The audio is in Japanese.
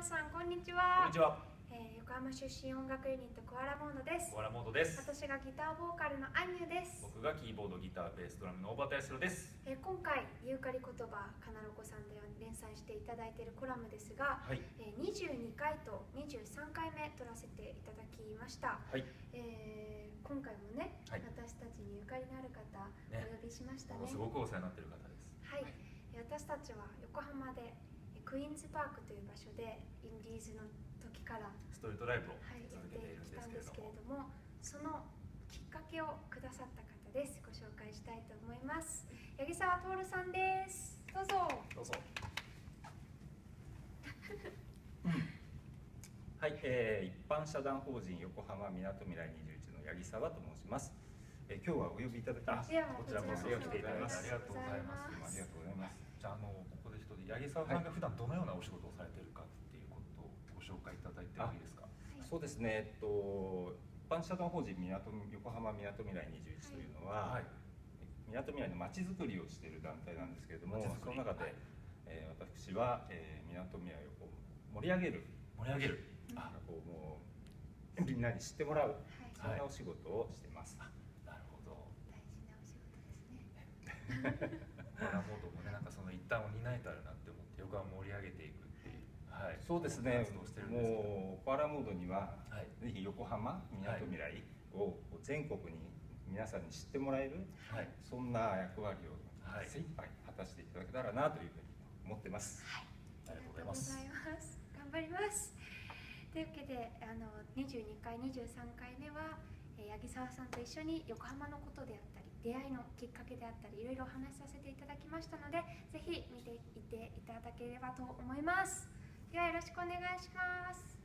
さんこんにちは。 こんにちは。 横浜出身音楽ユニットコアラモードです。 コアラモードです。 私がギターボーカルのアンニュです。 僕がキーボード、ギター、ベース、ドラムの大畑康弘です。 今回ユーカリ言葉かなろこさんで連載していただいているコラムですが、 はい、 22回と23回目撮らせていただきました。 はい、 今回もね、 はい、 私たちにゆかりのある方、お呼びしましたね。 すごくお世話になっている方です。 はい、私たちは横浜でクイーンズパークという場所でインディーズの時からストリートライブをやって続けているんきたんでですすけれけれども、 ども、そのきっかけをくださった方です。ご紹介したいと思います。八木沢徹さんです。どうぞ。 どうぞ。 はい、一般社団法人横浜みなとみらい21の八木沢と申します。今日はお呼びいただきまして、 こちらこそ来ていただきます。 ありがとうございます。 ありがとうございます。 じゃあ、ここで一人八木沢さんが普段どのようなお仕事をされているかっていうことをご紹介いただいてもいいですか。 そうですね。一般社団法人横浜みなとみらい21というのは、みなとみらいのまちづくりをしている団体なんですけれども、その中で、私はみなとみらいをこう盛り上げる、もうみんなに知ってもらう、そんなお仕事をしています。 なるほど。 大事なお仕事ですね。 コアラモードもね、なんかその一端を担えたらなって思って横浜盛り上げていくっていう、 そうですね。 活動してるんですけど、 もうコアラモードには、ぜひ横浜みなとみらいを全国に皆さんに知ってもらえる、そんな役割を精一杯果たしていただけたらなというふうに思ってます。 ありがとうございます。頑張ります。というわけで、22回、23回目は八木沢さんと一緒に横浜のことであったり、出会いのきっかけであったり、いろいろお話しさせていただきましたので、ぜひ見ていていただければと思います。ではよろしくお願いします。